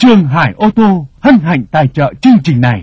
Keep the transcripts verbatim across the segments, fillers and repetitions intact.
Trường Hải ô tô hân hạnh tài trợ chương trình này.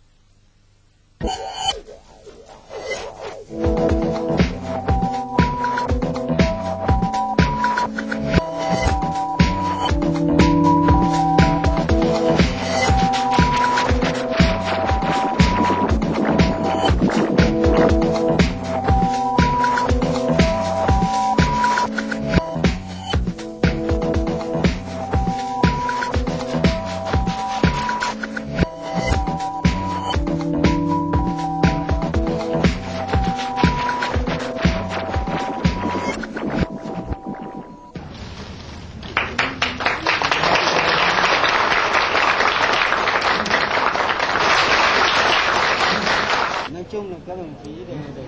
Nói chung là các đồng chí đều đều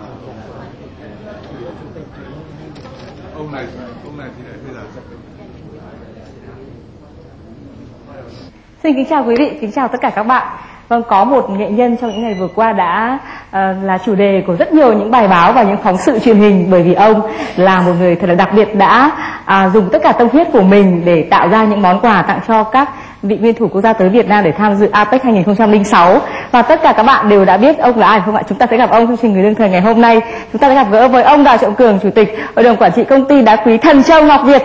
ông này ông này thì lại bây giờ Xin kính chào quý vị, kính chào tất cả các bạn. Vâng, có một nghệ nhân trong những ngày vừa qua đã uh, là chủ đề của rất nhiều những bài báo và những phóng sự truyền hình, bởi vì ông là một người thật là đặc biệt, đã uh, dùng tất cả tâm huyết của mình để tạo ra những món quà tặng cho các vị nguyên thủ quốc gia tới Việt Nam để tham dự a pếch hai không không sáu. Và tất cả các bạn đều đã biết ông là ai không ạ? Chúng ta sẽ gặp ông trong chương trình Người đương thời ngày hôm nay. Chúng ta sẽ gặp gỡ với ông Đào Trọng Cường, chủ tịch hội đồng quản trị công ty đá quý Thần Châu Ngọc Việt.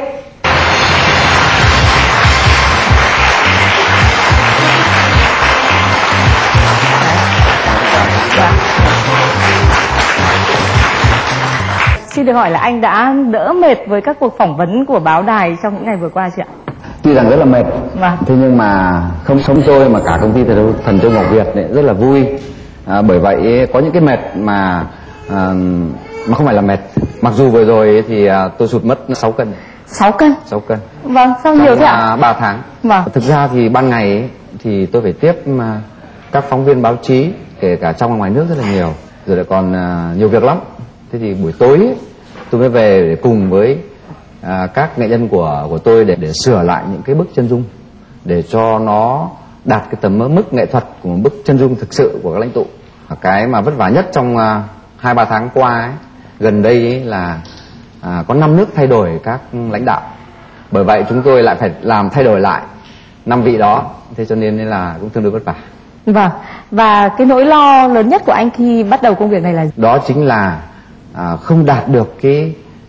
Xin được hỏi là anh đã đỡ mệt với các cuộc phỏng vấn của báo đài trong những ngày vừa qua chưa ạ? Tuy rằng rất là mệt, Vâng. thế nhưng mà không sống tôi mà cả công ty Thần Châu Ngọc Việt này rất là vui. À, bởi vậy có những cái mệt mà à, mà không phải là mệt. Mặc dù vừa rồi thì à, tôi sụt mất sáu cân. sáu cân? sáu cân. Vâng, sao nhiều thế ạ? Trong ba tháng. Vâng. Thực ra thì ban ngày ấy, thì tôi phải tiếp mà các phóng viên báo chí, kể cả trong và ngoài nước rất là nhiều. Rồi lại còn à, nhiều việc lắm. Thế thì buổi tối ấy, tôi mới về để cùng với à, các nghệ nhân của của tôi để để sửa lại những cái bức chân dung để cho nó đạt cái tầm mức nghệ thuật của một bức chân dung thực sự của các lãnh tụ. Cái mà vất vả nhất trong à, hai ba tháng qua ấy, gần đây ấy là à, có năm nước thay đổi các lãnh đạo. Bởi vậy chúng tôi lại phải làm thay đổi lại năm vị đó, thế cho nên là cũng tương đối vất vả. Vâng. Và cái nỗi lo lớn nhất của anh khi bắt đầu công việc này là đó chính là à, không đạt được cái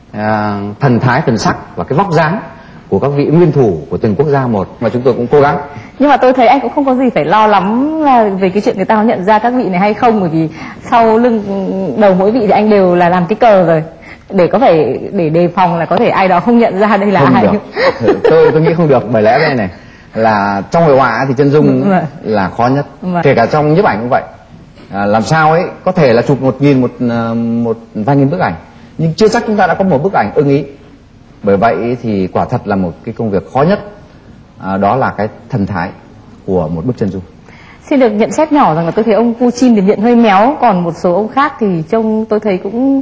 à, thần thái, thần sắc và cái vóc dáng của các vị nguyên thủ của từng quốc gia một, mà chúng tôi cũng cố gắng. Nhưng mà tôi thấy anh cũng không có gì phải lo lắm về cái chuyện người ta có nhận ra các vị này hay không, bởi vì sau lưng đầu mỗi vị thì anh đều là làm cái cờ rồi, để có phải để đề phòng là có thể ai đó không nhận ra đây là Không ai. được. tôi tôi nghĩ không được, bởi lẽ đây này là trong hội họa thì chân dung Vâng. là khó nhất, Vâng. kể cả trong nhiếp ảnh cũng vậy. À, làm sao ấy có thể là chụp một nghìn một một vài nghìn bức ảnh, nhưng chưa chắc chúng ta đã có một bức ảnh ưng ý. Bởi vậy thì quả thật là một cái công việc khó nhất, à, đó là cái thần thái của một bức chân dung. Xin được nhận xét nhỏ rằng là tôi thấy ông Putin thì hiện hơi méo, còn một số ông khác thì trông tôi thấy cũng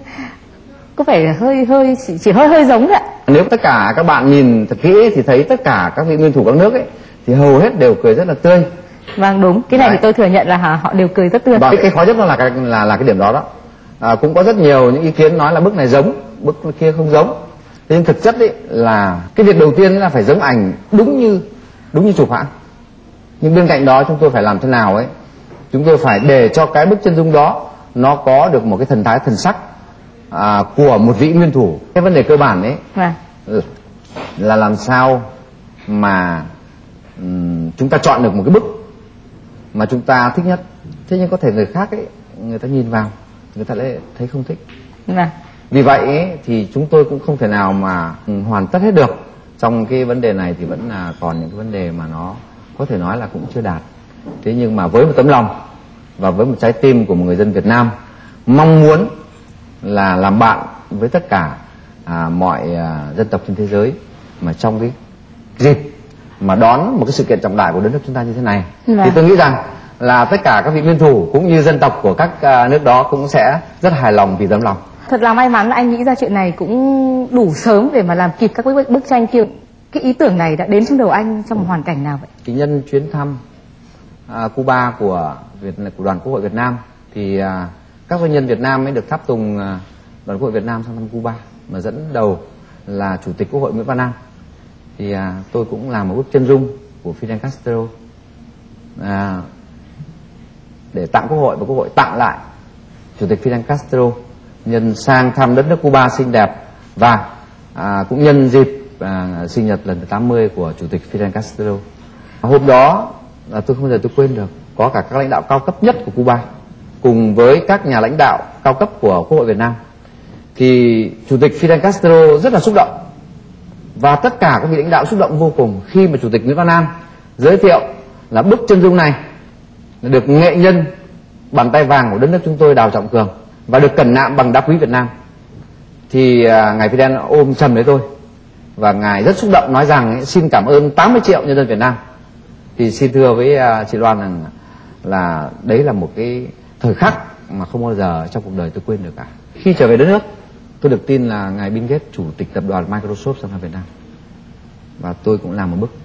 có vẻ hơi hơi chỉ, chỉ hơi hơi giống thôi ạ. Nếu tất cả các bạn nhìn thật kỹ thì thấy tất cả các vị nguyên thủ các nước ấy thì hầu hết đều cười rất là tươi. Vâng, đúng, cái này Đấy. thì tôi thừa nhận là họ đều cười rất tươi. Và cái, cái khó nhất đó là cái là là cái điểm đó đó. À, cũng có rất nhiều những ý kiến nói là bức này giống, bức kia không giống. Thế nhưng thực chất ấy là cái việc đầu tiên là phải giống ảnh đúng như đúng như chụp hãng. Nhưng bên cạnh đó chúng tôi phải làm thế nào ấy, chúng tôi phải để cho cái bức chân dung đó nó có được một cái thần thái, thần sắc à, của một vị nguyên thủ. Cái vấn đề cơ bản ấy Vâng. là làm sao mà um, chúng ta chọn được một cái bức mà chúng ta thích nhất. Thế nhưng có thể người khác ấy, người ta nhìn vào, người ta lại thấy không thích. Vâng. Vì vậy ấy, thì chúng tôi cũng không thể nào mà hoàn tất hết được. Trong cái vấn đề này thì vẫn là còn những cái vấn đề mà nó có thể nói là cũng chưa đạt. Thế nhưng mà với một tấm lòng và với một trái tim của một người dân Việt Nam mong muốn là làm bạn với tất cả à, mọi à, dân tộc trên thế giới, mà trong cái dịp mà đón một cái sự kiện trọng đại của đất nước chúng ta như thế này, Vâng. thì tôi nghĩ rằng là tất cả các vị nguyên thủ cũng như dân tộc của các à, nước đó cũng sẽ rất hài lòng vì tấm lòng. Thật là may mắn là anh nghĩ ra chuyện này cũng đủ sớm để mà làm kịp các bức, bức tranh kia. Cái ý tưởng này đã đến trong đầu anh trong một hoàn cảnh nào vậy? Thì nhân chuyến thăm à, Cuba của Việt của đoàn Quốc hội Việt Nam thì à, các doanh nhân Việt Nam mới được tháp tùng à, đoàn Quốc hội Việt Nam sang thăm Cuba, mà dẫn đầu là Chủ tịch Quốc hội Nguyễn Văn An. Thì à, tôi cũng làm một bức chân dung của Fidel Castro à, để tặng Quốc hội, và Quốc hội tặng lại Chủ tịch Fidel Castro nhân sang thăm đất nước Cuba xinh đẹp, và à, cũng nhân dịp à, sinh nhật lần thứ tám mươi của Chủ tịch Fidel Castro. Hôm đó là tôi không bao giờ tôi quên được, có cả các lãnh đạo cao cấp nhất của Cuba cùng với các nhà lãnh đạo cao cấp của Quốc hội Việt Nam. Thì Chủ tịch Fidel Castro rất là xúc động, và tất cả các vị lãnh đạo xúc động vô cùng khi mà Chủ tịch Nguyễn Văn An giới thiệu là bức chân dung này được nghệ nhân bàn tay vàng của đất nước chúng tôi Đào Trọng Cường và được cẩn nạm bằng đá quý Việt Nam. Thì à, ngài Fidel ôm chầm lấy tôi và ngài rất xúc động nói rằng ấy, xin cảm ơn tám mươi triệu nhân dân Việt Nam. Thì xin thưa với à, chị Loan rằng là đấy là một cái thời khắc mà không bao giờ trong cuộc đời tôi quên được cả. Khi trở về đất nước, tôi được tin là ngài Bill Gates, chủ tịch tập đoàn Microsoft sang thăm Việt Nam, và tôi cũng làm một bức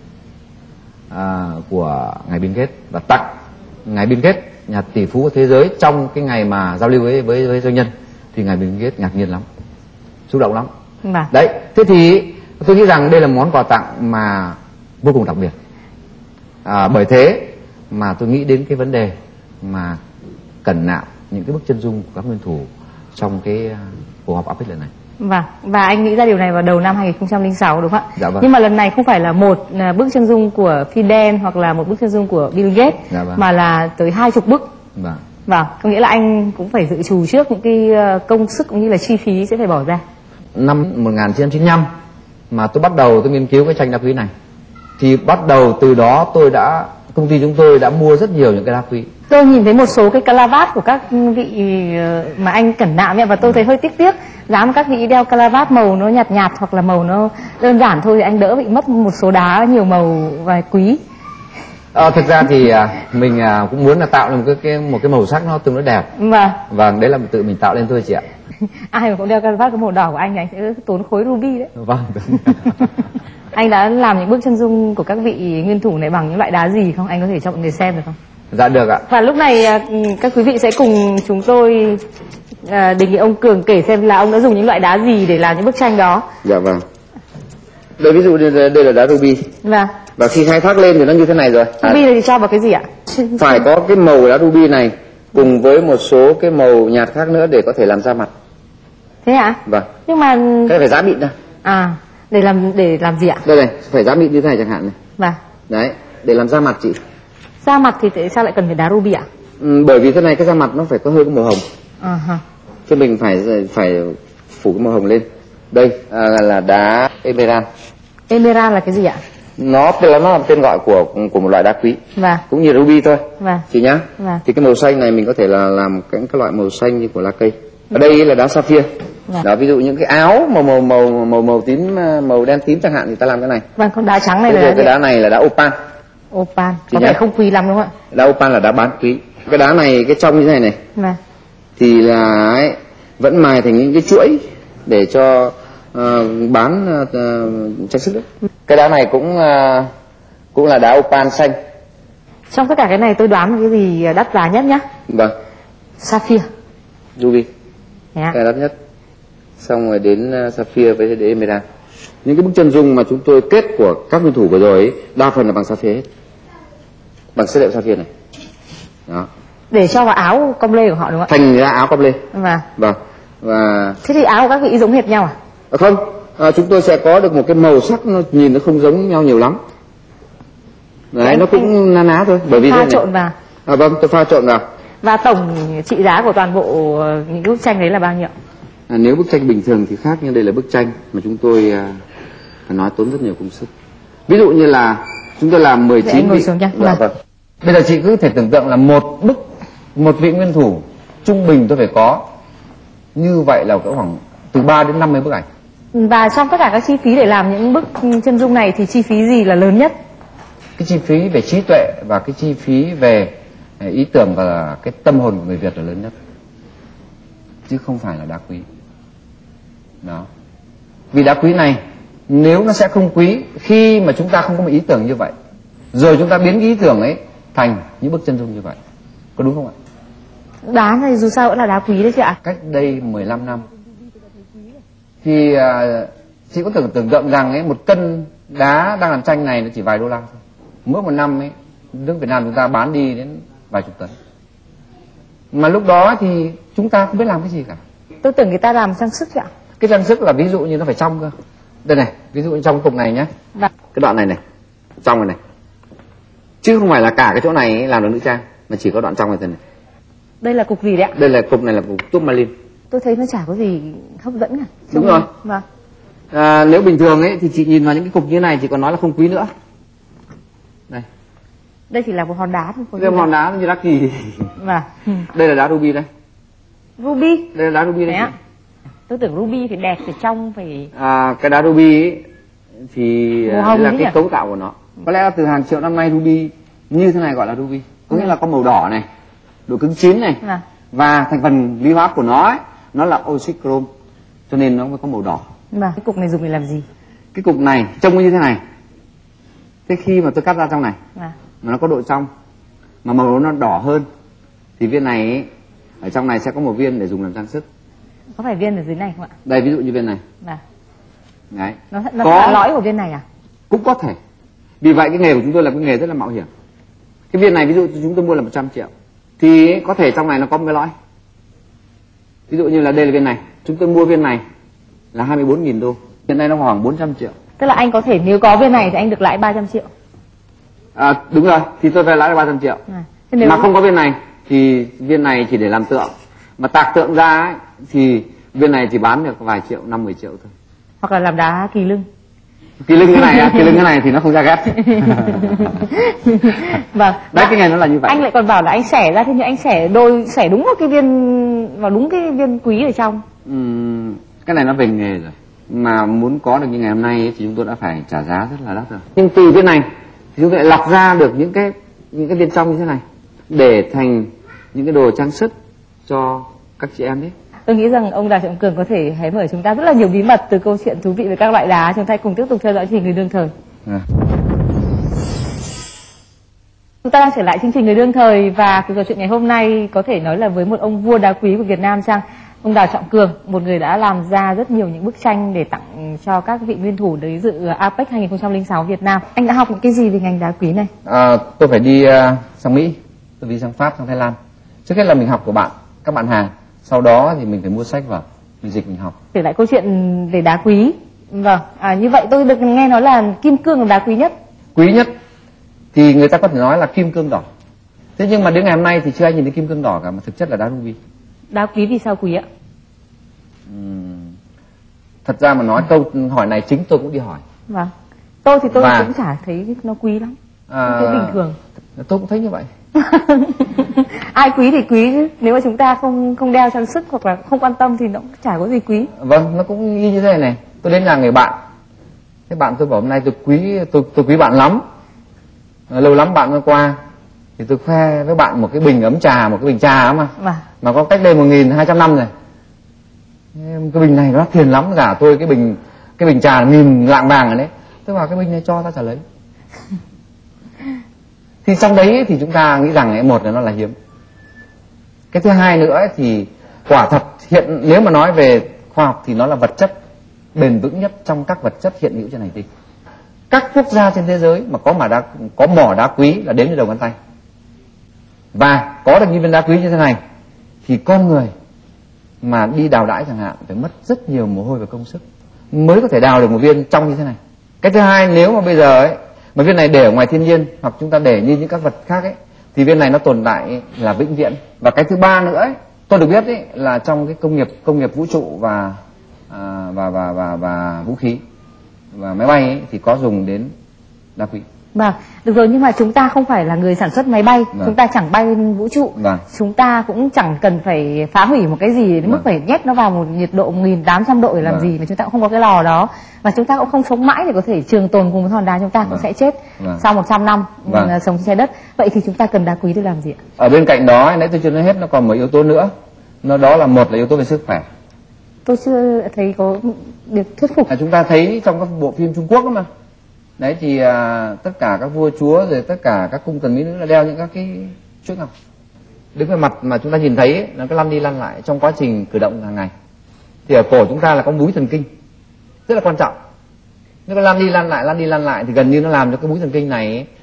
à, của ngài Bill Gates và tặng ngài Bill Gates, nhà tỷ phú của thế giới, trong cái ngày mà giao lưu với với, với doanh nhân. Thì ngài Bill Gates ngạc nhiên lắm, xúc động lắm. Vâng. Đấy, thế thì tôi nghĩ rằng đây là món quà tặng mà vô cùng đặc biệt. À, bởi thế mà tôi nghĩ đến cái vấn đề mà cẩn nạm những cái bức chân dung của các nguyên thủ trong cái cuộc họp a pếch lần này. Vâng, và anh nghĩ ra điều này vào đầu năm hai nghìn không trăm lẻ sáu đúng không ạ? Dạ vâng. Nhưng mà lần này không phải là một bức chân dung của Fidel hoặc là một bức chân dung của Bill Gates, Dạ vâng. mà là tới hai chục bức. Vâng. Vâng, có nghĩa là anh cũng phải dự trù trước những cái công sức cũng như là chi phí sẽ phải bỏ ra. Năm một nghìn chín trăm chín mươi lăm mà tôi bắt đầu tôi nghiên cứu cái tranh đá quý này, thì bắt đầu từ đó tôi đã công ty chúng tôi đã mua rất nhiều những cái đá quý. Tôi nhìn thấy một số cái calavat của các vị mà anh cẩn nạm ấy, và tôi thấy hơi tiếc tiếc. Giá mà các vị đeo calavat màu nó nhạt nhạt hoặc là màu nó đơn giản thôi thì anh đỡ bị mất một số đá nhiều màu và quý. À, thực ra thì à, mình à, cũng muốn là tạo ra một cái, cái một cái màu sắc nó tương đối đẹp. Vâng. Vâng, đấy là tự mình tạo lên thôi chị ạ. Ai mà cũng đeo calavat có màu đỏ của anh thì anh sẽ tốn khối ruby đấy. Vâng. Anh đã làm những bức chân dung của các vị nguyên thủ này bằng những loại đá gì không? Anh có thể cho mọi người xem được không? Dạ được ạ. Và lúc này các quý vị sẽ cùng chúng tôi à, đề nghị ông Cường kể xem là ông đã dùng những loại đá gì để làm những bức tranh đó. Dạ vâng. Đây ví dụ đây, đây là đá ruby. Vâng. Và khi khai thác lên thì nó như thế này rồi. Ruby này thì cho vào cái gì ạ? Phải có cái màu đá ruby này cùng với một số cái màu nhạt khác nữa để có thể làm ra mặt. Thế ạ? Vâng. Nhưng mà cái này phải giá mịn thôi. À, để làm để làm gì ạ? Đây này, phải giá mịn như thế này chẳng hạn này. Vâng. Đấy, để làm da mặt chị. Da mặt thì tại sao lại cần phải đá ruby ạ? Ừ, bởi vì thế này cái da mặt nó phải có hơi có màu hồng. À ha. Chứ mình phải phải phủ cái màu hồng lên. Đây à, là đá emerald. Emerald là cái gì ạ? Nó tức là nó là tên gọi của của một loại đá quý. Vâng. Cũng như ruby thôi. Vâng. Chị nhá. Vâng. Thì cái màu xanh này mình có thể là làm các cái loại màu xanh như của lá cây. Ở đây là đá sapphire. Vâng. Đó, ví dụ những cái áo màu màu màu màu màu tím, màu đen tím chẳng hạn thì ta làm cái này. Vâng, còn đá trắng này Thế là rồi cái đá này là đá opal. Opal. Chị Có nhá. vẻ không quý lắm đúng không ạ? Đá opal là đá bán quý. Cái đá này cái trong như thế này này Vâng. thì là ấy, vẫn mài thành những cái chuỗi để cho uh, bán uh, trang sức đấy. Cái đá này cũng uh, cũng là đá opal xanh. Trong tất cả cái này tôi đoán là cái gì đắt giá nhất nhá? Vâng. Sapphire. Ruby. Thế ạ? Cái đắt nhất. Xong rồi đến uh, sapphire với đến emerald. Những cái bức chân dung mà chúng tôi kết của các nguyên thủ vừa rồi ấy, đa phần là bằng sapphire hết. Bằng chất liệu sapphire này. Đó. Để cho vào áo công lê của họ đúng không ạ? Thành ra áo cắp lê. Vâng. Vâng. Và Thế thì áo của các vị giống hệt nhau à? à, không, à, chúng tôi sẽ có được một cái màu sắc nó nhìn nó không giống nhau nhiều lắm. Đấy, anh, nó cũng na ná thôi, bởi vì pha thế này. trộn vào. À, vâng, tôi pha trộn vào. Và tổng trị giá của toàn bộ những bức tranh đấy là bao nhiêu? À, nếu bức tranh bình thường thì khác, nhưng đây là bức tranh mà chúng tôi à, phải nói tốn rất nhiều công sức. Ví dụ như là chúng tôi làm mười chín vị. Dạ, vâng, vâng. Bây giờ chị cứ thể tưởng tượng là một bức một vị nguyên thủ trung bình tôi phải có như vậy là có khoảng từ ba đến năm mươi bức ảnh. Và trong tất cả các chi phí để làm những bức chân dung này thì chi phí gì là lớn nhất? Cái chi phí về trí tuệ và cái chi phí về ý tưởng và cái tâm hồn của người Việt là lớn nhất, chứ không phải là đá quý. Đó. Vì đá quý này nếu nó sẽ không quý khi mà chúng ta không có một ý tưởng như vậy, rồi chúng ta biến ý tưởng ấy thành những bức chân dung như vậy. Có đúng không ạ? Đá này dù sao vẫn là đá quý đấy chị ạ. Cách đây mười lăm năm thì uh, chị có tưởng tưởng tượng rằng ấy một cân đá đang làm tranh này nó chỉ vài đô la thôi. Mỗi một năm ấy, nước Việt Nam chúng ta bán đi đến vài chục tấn. Mà lúc đó thì chúng ta không biết làm cái gì cả. Tôi tưởng người ta làm trang sức chứ ạ. Cái trang sức là ví dụ như nó phải trong cơ. Đây này, ví dụ như trong cái cục này nhé. Vâng. Cái đoạn này này, trong này này. Chứ không phải là cả cái chỗ này làm được nữ trang, mà chỉ có đoạn trong này thôi này. Đây là cục gì đấy ạ? Đây là cục này là cục turmalin. Tôi thấy nó chả có gì hấp dẫn cả. Đúng rồi. Vâng. À, nếu bình thường ấy thì chị nhìn vào những cái cục như thế này chị còn nói là không quý nữa. Đây. Đây chỉ là một hòn đá thôi. Đây là một hòn đá như đá kỳ. Vâng. Đây là đá ruby đây. Ruby. Đây là đá ruby đây. Đấy ạ. Tôi tưởng ruby phải đẹp, phải trong, phải... À, cái đá ruby ấy, thì màu hồng là ấy cái nhỉ? cấu tạo của nó. Có lẽ là từ hàng triệu năm nay ruby như thế này gọi là ruby. Có nghĩa là có màu đỏ này, độ cứng chín này, Vâng. và thành phần lý hóa của nó ấy, nó là oxit chrome, cho nên nó mới có màu đỏ. Vâng. Cái cục này dùng để làm gì? Cái cục này trông như thế này. Thế khi mà tôi cắt ra trong này, Vâng. mà nó có độ trong, mà màu nó đỏ hơn, thì viên này ấy, ở trong này sẽ có một viên để dùng làm trang sức. Có phải viên ở dưới này không ạ? Đây ví dụ như viên này. Vâng. Đấy. Nó, nó Có. là lõi của viên này à? Cũng có thể. Vì vậy cái nghề của chúng tôi là cái nghề rất là mạo hiểm. Cái viên này ví dụ chúng tôi mua là một trăm triệu, thì có thể trong này nó có một cái lõi. Ví dụ như là đây là viên này, chúng tôi mua viên này là hai mươi bốn nghìn đô. Hiện nay nó khoảng bốn trăm triệu. Tức là anh có thể nếu có viên này thì anh được lãi ba trăm triệu. À, đúng rồi, thì tôi phải lãi ba trăm triệu. À. Thế nếu Mà không có viên này thì viên này chỉ để làm tượng. Mà tạc tượng ra ấy, thì viên này chỉ bán được vài triệu, năm mười triệu thôi. hoặc là làm đá kỳ lưng. Kỳ lưng cái này, kỳ lưng cái này thì nó không ra ghét. Vâng. Đấy, cái này nó là như vậy. Anh lại còn bảo là anh xẻ ra, thế nhưng anh xẻ đôi, xẻ đúng vào cái viên, vào đúng cái viên quý ở trong. Uhm, cái này nó về nghề rồi. Mà muốn có được như ngày hôm nay ấy, thì chúng tôi đã phải trả giá rất là đắt rồi. Nhưng từ viên này thì chúng tôi lại lọc ra được những cái những cái viên trong như thế này để thành những cái đồ trang sức cho các chị em đấy. Tôi nghĩ rằng ông Đào Trọng Cường có thể hé mở chúng ta rất là nhiều bí mật từ câu chuyện thú vị về các loại đá. Chúng ta cùng tiếp tục theo dõi chương trình Người đương thời. À. Chúng ta đang trở lại chương trình Người đương thời và cuộc trò chuyện ngày hôm nay có thể nói là với một ông vua đá quý của Việt Nam chăng? Ông Đào Trọng Cường, một người đã làm ra rất nhiều những bức tranh để tặng cho các vị nguyên thủ đến dự a pếch hai không không sáu Việt Nam. Anh đã học những cái gì về ngành đá quý này? À, tôi phải đi uh, sang Mỹ, tôi đi sang Pháp, sang Thái Lan. Trước hết là mình học của bạn, các bạn hàng. Sau đó thì mình phải mua sách vào, mình dịch mình học. Trở lại câu chuyện về đá quý. Vâng, à, như vậy tôi được nghe nói là kim cương là đá quý nhất. Quý nhất thì người ta có thể nói là kim cương đỏ. Thế nhưng mà đến ngày hôm nay thì chưa ai nhìn thấy kim cương đỏ cả, mà thực chất là đá ruby. Đá quý vì sao quý ạ? Uhm, thật ra mà nói câu hỏi này chính tôi cũng đi hỏi. Vâng. Tôi thì tôi Và, cũng chả thấy nó quý lắm. À, tôi bình thường. Tôi cũng thấy như vậy. Ai quý thì quý chứ. Nếu mà chúng ta không không đeo trang sức hoặc là không quan tâm thì nó cũng chả có gì quý. Vâng, nó cũng như thế này này. Tôi đến nhà người bạn. Thế bạn tôi bảo hôm nay tôi quý tôi tôi quý bạn lắm. À, lâu lắm bạn mới qua. Thì tôi khoe với bạn một cái bình ấm trà, một cái bình trà mà. Vâng. Mà có cách đây một nghìn hai trăm năm rồi. Cái bình này nó đắt tiền lắm, giả tôi cái bình cái bình trà nghìn lạng vàng rồi đấy. Tôi bảo cái bình này cho ta trả lấy. Thì trong đấy thì chúng ta nghĩ rằng ấy, một là nó là hiếm. Cái thứ hai nữa ấy, thì quả thật hiện nếu mà nói về khoa học thì nó là vật chất bền vững nhất trong các vật chất hiện hữu trên hành tinh. Các quốc gia trên thế giới mà có mà đá có mỏ đá quý là đếm như đầu ngón tay. Và có được những viên đá quý như thế này thì con người mà đi đào đãi chẳng hạn phải mất rất nhiều mồ hôi và công sức mới có thể đào được một viên trong như thế này. Cái thứ hai, nếu mà bây giờ ấy mà viên này để ở ngoài thiên nhiên hoặc chúng ta để như những các vật khác ấy thì viên này nó tồn tại là vĩnh viễn. Và cái thứ ba nữa ấy, tôi được biết ấy là trong cái công nghiệp công nghiệp vũ trụ và à, và, và và và vũ khí và máy bay ấy, thì có dùng đến đá quý. Vâng, được rồi, nhưng mà chúng ta không phải là người sản xuất máy bay, Vâng. chúng ta chẳng bay lên vũ trụ, Vâng. chúng ta cũng chẳng cần phải phá hủy một cái gì đến Vâng. mức phải nhét nó vào một nhiệt độ một nghìn tám trăm độ để làm Vâng. gì, mà chúng ta cũng không có cái lò đó, và chúng ta cũng không sống mãi để có thể trường tồn cùng với hòn đá, chúng ta cũng Vâng. sẽ chết Vâng. sau một trăm năm Vâng. sống trên trái đất. Vậy thì chúng ta cần đá quý để làm gì ạ? Ở bên cạnh đó nãy tôi chưa nói hết, nó còn một yếu tố nữa, nó đó là một là yếu tố về sức khỏe. Tôi chưa thấy có được thuyết phục. À, chúng ta thấy trong các bộ phim Trung Quốc đó mà. Đấy thì à, tất cả các vua chúa rồi tất cả các cung tần mỹ nữ là đeo những các cái chuỗi ngọc. Đứng về mặt mà chúng ta nhìn thấy ấy, nó cứ lăn đi lăn lại trong quá trình cử động hàng ngày. Thì ở cổ chúng ta là có múi thần kinh rất là quan trọng. Nó cứ lăn đi lăn lại lăn đi lăn lại thì gần như nó làm cho cái múi thần kinh này ấy,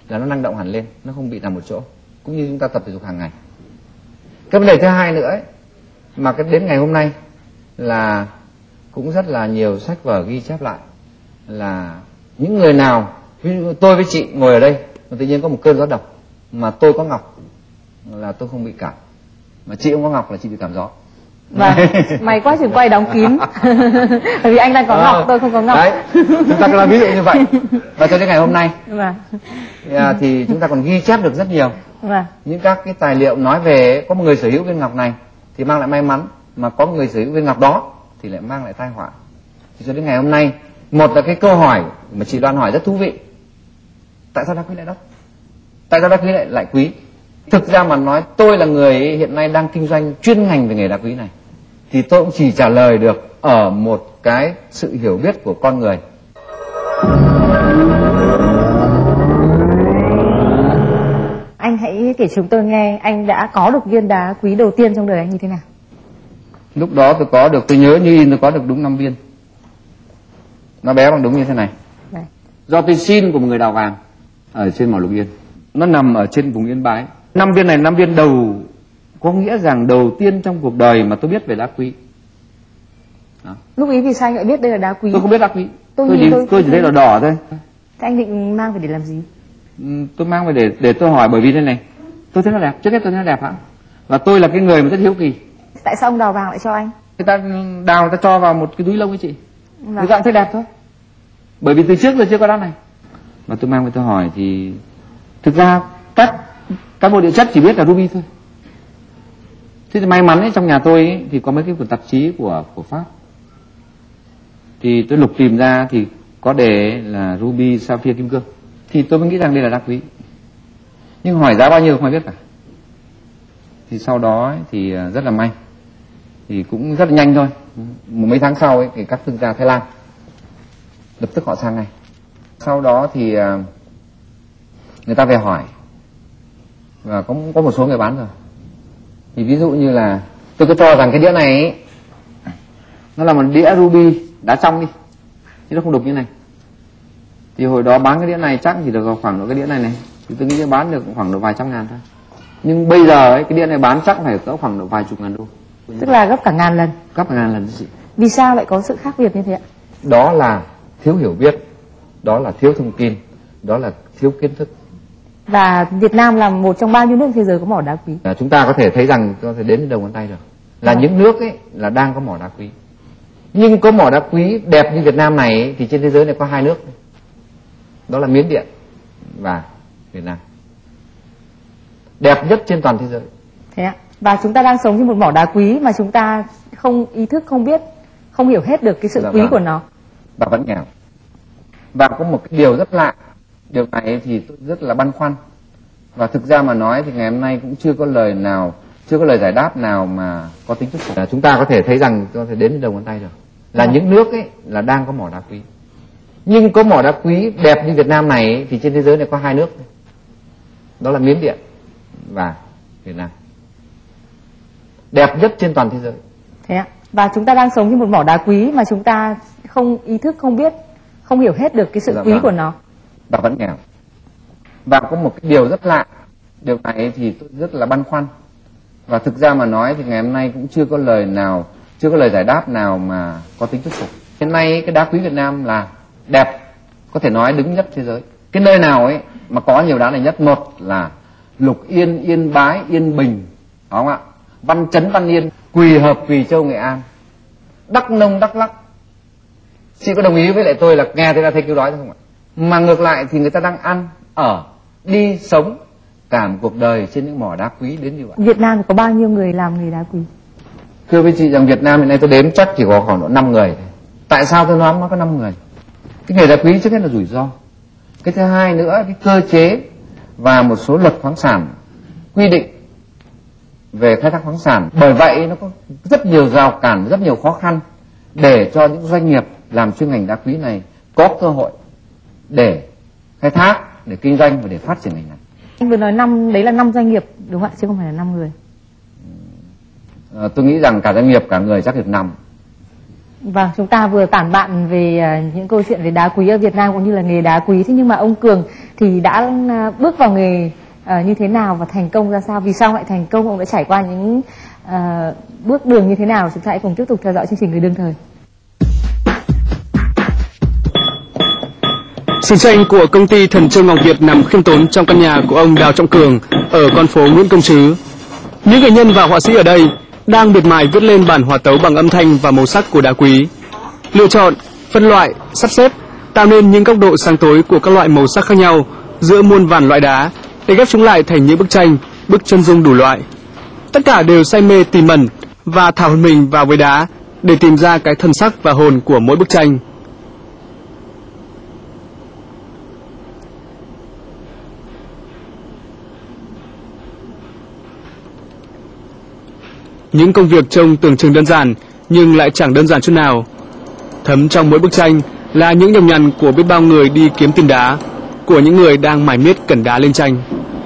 là nó năng động hẳn lên, nó không bị nằm một chỗ, cũng như chúng ta tập thể dục hàng ngày. Cái vấn đề thứ hai nữa ấy, mà cái đến ngày hôm nay là cũng rất là nhiều sách vở ghi chép lại là những người nào, ví dụ tôi với chị ngồi ở đây mà tự nhiên có một cơn gió độc mà tôi có ngọc là tôi không bị cảm, mà chị không có ngọc là chị bị cảm gió. Vâng, may quá trường quay đóng kín. Bởi vì anh đang có ngọc, tôi không có ngọc. Đấy, chúng ta cứ nói ví dụ như vậy. Và cho đến ngày hôm nay Vâng. thì, thì chúng ta còn ghi chép được rất nhiều. Vâng. Những các cái tài liệu nói về có một người sở hữu viên ngọc này thì mang lại may mắn, mà có một người sở hữu viên ngọc đó thì lại mang lại tai họa. Thì cho đến ngày hôm nay, một là cái câu hỏi mà chị Loan hỏi rất thú vị. Tại sao đá quý lại đắt? Tại sao đá quý lại lại quý? Thực ra mà nói, tôi là người hiện nay đang kinh doanh chuyên ngành về nghề đá quý này, thì tôi cũng chỉ trả lời được ở một cái sự hiểu biết của con người. Anh hãy kể chúng tôi nghe anh đã có được viên đá quý đầu tiên trong đời anh như thế nào? Lúc đó tôi có được, tôi nhớ như in, tôi có được đúng năm viên. Nó bé bằng đúng như thế này. Đấy. Do tôi xin của một người đào vàng ở trên mỏ Lục Yên. Nó nằm ở trên vùng Yên Bái. Năm viên này năm viên đầu, có nghĩa rằng đầu tiên trong cuộc đời mà tôi biết về đá quý. Đó. Lúc ấy vì sao anh lại biết đây là đá quý? Tôi không biết đá quý. Tôi, tôi, tôi, chỉ, tôi, tôi chỉ thấy là đỏ thôi. Thế anh định mang về để làm gì? Ừ, tôi mang về để để tôi hỏi, bởi vì thế này, tôi thấy nó đẹp, trước hết tôi thấy nó đẹp hả? Và tôi là cái người mà rất hiếu kỳ. Tại sao ông đào vàng lại cho anh? Người ta đào, người ta cho vào một cái túi lông ấy chị. Vâng. Người ta cũng thấy đẹp thôi. Bởi vì từ trước giờ chưa có đá này. Mà tôi mang về tôi hỏi thì thực ra các cán bộ địa chất chỉ biết là ruby thôi. Thế thì may mắn ấy, trong nhà tôi ấy, thì có mấy cái cuốn tạp chí của của Pháp. Thì tôi lục tìm ra thì có đề là ruby, sapphire, kim cương. Thì tôi mới nghĩ rằng đây là đá quý. Nhưng hỏi giá bao nhiêu không ai biết cả. Thì sau đó ấy, thì rất là may, thì cũng rất là nhanh thôi. Một mấy tháng sau ấy, thì các thương gia Thái Lan lập tức họ sang ngay. Sau đó thì người ta về hỏi và có có một số người bán rồi. Thì ví dụ như là tôi cứ cho rằng cái đĩa này ấy, nó là một đĩa ruby đá trong đi, chứ nó không đục như này. Thì hồi đó bán cái đĩa này chắc chỉ được khoảng độ cái đĩa này này, thì tôi nghĩ bán được khoảng độ vài trăm ngàn thôi. Nhưng bây giờ ấy, cái đĩa này bán chắc phải cỡ khoảng độ vài chục ngàn đô. Tức là gấp cả ngàn lần. Gấp cả ngàn lần chị. Vì sao lại có sự khác biệt như thế ạ? Đó là thiếu hiểu biết, đó là thiếu thông tin, đó là thiếu kiến thức. Và Việt Nam là một trong bao nhiêu nước thế giới có mỏ đá quý? À, chúng ta có thể thấy rằng có thể đếm đến đầu ngón tay được. Là à. Những nước ấy là đang có mỏ đá quý. Nhưng có mỏ đá quý đẹp như Việt Nam này ấy, thì trên thế giới này có hai nước. Đó là Miến Điện và Việt Nam. Đẹp nhất trên toàn thế giới. Thế ạ. Và chúng ta đang sống trên một mỏ đá quý mà chúng ta không ý thức, không biết, không hiểu hết được cái sự dạ quý vâng. của nó. Và vẫn nghèo. Và có một cái điều rất lạ, điều này thì tôi rất là băn khoăn. Và thực ra mà nói thì ngày hôm nay cũng chưa có lời nào, chưa có lời giải đáp nào mà có tính thuyết phục. Chúng ta có thể thấy rằng có thể đếm đến đầu ngón tay được. Là à. Những nước ấy là đang có mỏ đá quý. Nhưng có mỏ đá quý đẹp như Việt Nam này ấy, thì trên thế giới này có hai nước. Đó là Miến Điện và Việt Nam. Đẹp nhất trên toàn thế giới. Thế ạ. Và chúng ta đang sống trên một mỏ đá quý mà chúng ta không ý thức, không biết, không hiểu hết được cái sự dạ quý vâng. của nó. Và vẫn nghèo. Và có một cái điều rất lạ, điều này thì tôi rất là băn khoăn. Và thực ra mà nói thì ngày hôm nay cũng chưa có lời nào, chưa có lời giải đáp nào mà có tính thuyết phục. Hiện nay cái đá quý Việt Nam là đẹp, có thể nói đứng nhất thế giới. Cái nơi nào ấy mà có nhiều đá này nhất, một là Lục Yên, Yên Bái, Yên Bình, đúng không ạ? Văn Chấn, Văn Yên, Quỳ Hợp, Quỳ Châu, Nghệ An, Đắk Nông, Đắk Lắk. Chị có đồng ý với lại tôi là nghe thấy là thấy kêu đói không ạ? Mà ngược lại thì người ta đang ăn, ở, đi, sống cả một cuộc đời trên những mỏ đá quý đến như vậy. Việt Nam có bao nhiêu người làm nghề đá quý? Thưa với chị rằng Việt Nam hiện nay tôi đếm chắc chỉ có khoảng độ năm người. Tại sao tôi nói nó có năm người? Cái nghề đá quý trước hết là rủi ro. Cái thứ hai nữa, cái cơ chế và một số luật khoáng sản quy định về khai thác khoáng sản. Bởi vậy nó có rất nhiều rào cản, rất nhiều khó khăn để cho những doanh nghiệp làm chuyên ngành đá quý này có cơ hội để khai thác, để kinh doanh và để phát triển ngành này. Anh vừa nói năm, đấy là năm doanh nghiệp đúng không ạ, chứ không phải là năm người. À, tôi nghĩ rằng cả doanh nghiệp, cả người chắc được năm. Vâng, chúng ta vừa tản bạn về uh, những câu chuyện về đá quý ở Việt Nam cũng như là nghề đá quý. Thế nhưng mà ông Cường thì đã uh, bước vào nghề uh, như thế nào và thành công ra sao? Vì sao lại thành công? Ông đã trải qua những uh, bước đường như thế nào? Chúng ta hãy cùng tiếp tục theo dõi chương trình Người đương thời. Sừng tranh của công ty Thần Châu Ngọc Việt nằm khiêm tốn trong căn nhà của ông Đào Trọng Cường ở con phố Nguyễn Công Trứ. Những nghệ nhân và họa sĩ ở đây đang miệt mài viết lên bản hòa tấu bằng âm thanh và màu sắc của đá quý, lựa chọn, phân loại, sắp xếp, tạo nên những góc độ sáng tối của các loại màu sắc khác nhau giữa muôn vàn loại đá để ghép chúng lại thành những bức tranh, bức chân dung đủ loại. Tất cả đều say mê tỉ mẩn và thả hồn mình vào với đá để tìm ra cái thân sắc và hồn của mỗi bức tranh. Những công việc trông tưởng chừng đơn giản nhưng lại chẳng đơn giản chút nào. Thấm trong mỗi bức tranh là những nhọc nhằn của biết bao người đi kiếm tìm đá, của những người đang mải miết cẩn đá lên tranh.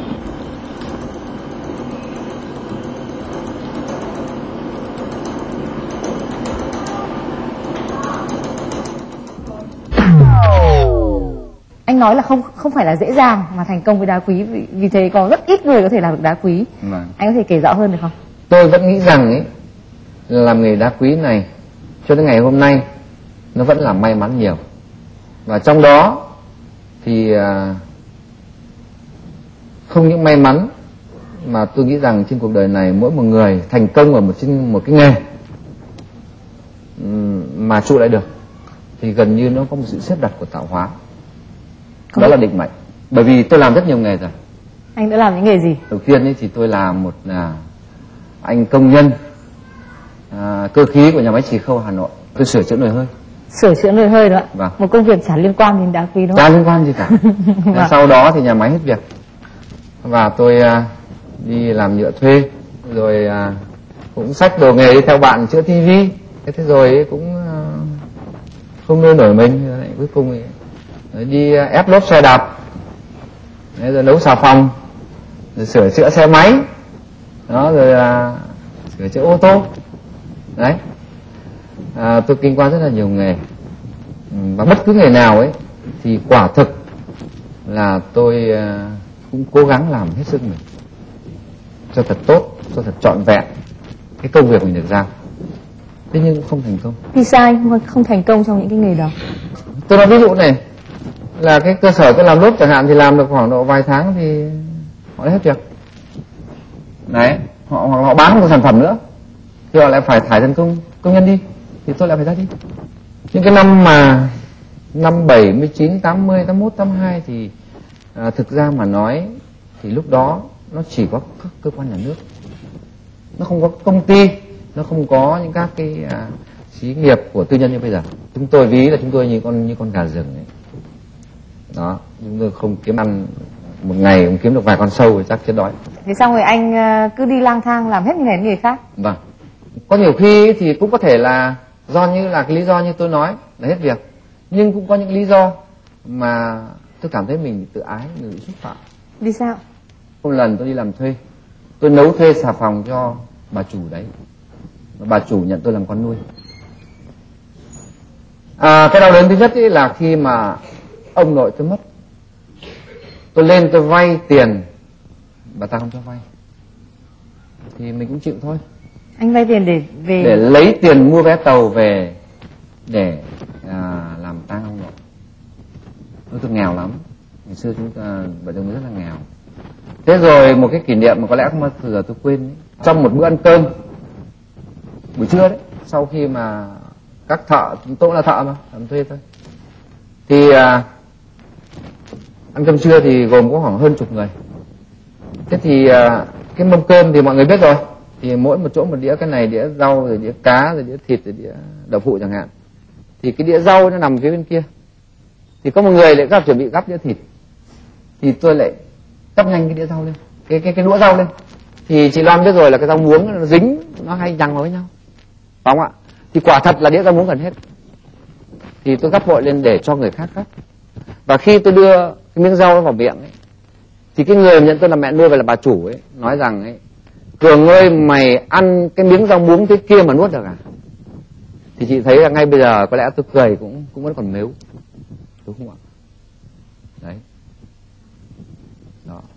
Anh nói là không không phải là dễ dàng mà thành công với đá quý, vì, vì thế có rất ít người có thể làm được đá quý. Vâng. Anh có thể kể rõ hơn được không? Tôi vẫn nghĩ rằng ấy, làm nghề đá quý này cho đến ngày hôm nay nó vẫn là may mắn nhiều. Và trong đó thì à, không những may mắn mà tôi nghĩ rằng trên cuộc đời này mỗi một người thành công ở một trên một cái nghề mà trụ lại được thì gần như nó có một sự xếp đặt của tạo hóa. Đó là định mệnh. Bởi vì tôi làm rất nhiều nghề rồi. Anh đã làm những nghề gì? Đầu tiên ấy thì tôi làm một là anh công nhân à, cơ khí của nhà máy Trì Khâu Hà Nội. Tôi sửa chữa nồi hơi. Sửa chữa nồi hơi đó ạ? Vâng. Một công việc chả liên quan đến đá quý đâu. Chả liên quan gì cả. Vâng. Sau đó thì nhà máy hết việc và tôi à, đi làm nhựa thuê, rồi à, cũng xách đồ nghề đi theo bạn chữa tivi. Thế rồi ấy, cũng à, không nuôi nổi mình, rồi cuối cùng ấy, rồi đi à, ép lốp xe đạp, đấy, rồi nấu xà phòng, rồi sửa chữa xe máy, đó, rồi à, sửa chữa ô tô. Đấy, à, tôi kinh qua rất là nhiều nghề, và bất cứ nghề nào ấy thì quả thực là tôi à, cũng cố gắng làm hết sức mình cho thật tốt, cho thật trọn vẹn cái công việc mình được giao. Thế nhưng cũng không thành công. Vì sao anh không thành công trong những cái nghề đó? Tôi nói ví dụ này, là cái cơ sở tôi làm lốp chẳng hạn thì làm được khoảng độ vài tháng thì họ đã hết việc. Đấy, họ hoặc họ bán một sản phẩm nữa thì họ lại phải thải dần công công nhân đi, thì tôi lại phải ra đi. Những cái năm mà năm bảy mươi chín, tám mươi, tám mươi mốt, tám mươi hai thì à, thực ra mà nói thì lúc đó nó chỉ có các cơ quan nhà nước, nó không có công ty, nó không có những các cái à, xí nghiệp của tư nhân như bây giờ. Chúng tôi ví là chúng tôi như con như con gà rừng ấy. Đó, chúng tôi không kiếm ăn một ngày cũng kiếm được vài con sâu thì chắc chết đói. Thế xong rồi anh cứ đi lang thang làm hết nghề nghề khác? Vâng. Có nhiều khi thì cũng có thể là do như là cái lý do như tôi nói là hết việc, nhưng cũng có những lý do mà tôi cảm thấy mình tự ái, mình bị xúc phạm. Vì sao? Một lần tôi đi làm thuê, tôi nấu thuê xà phòng cho bà chủ đấy, và bà chủ nhận tôi làm con nuôi. À, cái đau đớn thứ nhất ấy là khi mà ông nội tôi mất, tôi lên tôi vay tiền, bà ta không cho vay, thì mình cũng chịu thôi. Anh vay tiền để về để lấy tiền mua vé tàu về để à, làm tang ông nội. Tôi tôi nghèo lắm, ngày xưa chúng ta vợ chồng rất là nghèo. Thế rồi một cái kỷ niệm mà có lẽ không bao giờ tôi quên ấy. Trong một bữa ăn cơm buổi trưa đấy, sau khi mà các thợ, tôi cũng là thợ mà làm thuê thôi, thì à, ăn cơm trưa thì gồm có khoảng hơn chục người. Thế thì à, cái mâm cơm thì mọi người biết rồi, thì mỗi một chỗ một đĩa, cái này đĩa rau, rồi đĩa cá, rồi đĩa thịt, rồi đĩa đậu phụ chẳng hạn. Thì cái đĩa rau nó nằm phía bên kia, thì có một người lại gắp chuẩn bị gắp đĩa thịt, thì tôi lại gắp nhanh cái đĩa rau lên, cái cái cái đũa rau lên. Thì chị Loan biết rồi là cái rau muống nó dính, nó hay nhằng vào với nhau, phải không ạ? Thì quả thật là đĩa rau muống gần hết, thì tôi gắp vội lên để cho người khác gắp. Và khi tôi đưa cái miếng rau vào miệng ấy, thì cái người nhận tôi là mẹ nuôi và là bà chủ ấy nói rằng ấy: Cường ơi, mày ăn cái miếng rau muống thế kia mà nuốt được à? Thì chị thấy là ngay bây giờ có lẽ tôi cười cũng cũng vẫn còn mếu, đúng không ạ? Đấy. Đó.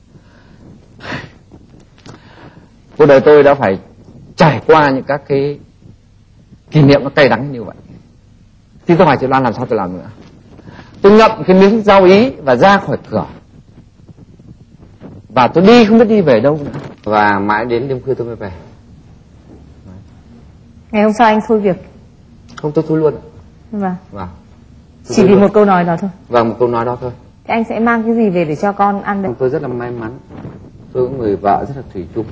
Cuộc đời tôi đã phải trải qua những các cái kỷ niệm nó cay đắng như vậy. Thì tôi hỏi chị Loan làm sao tôi làm nữa. Tôi ngậm cái miếng rau ý và ra khỏi cửa. Và tôi đi không biết đi về đâu nữa. Và mãi đến đêm khuya tôi mới về. Ngày hôm sau anh thôi việc. Không, tôi thôi luôn. Vâng. Vâng. Chỉ vì một câu nói đó thôi. Vâng, một câu nói đó thôi. Thế anh sẽ mang cái gì về để cho con ăn đấy? Tôi rất là may mắn. Tôi có người vợ rất là thủy chung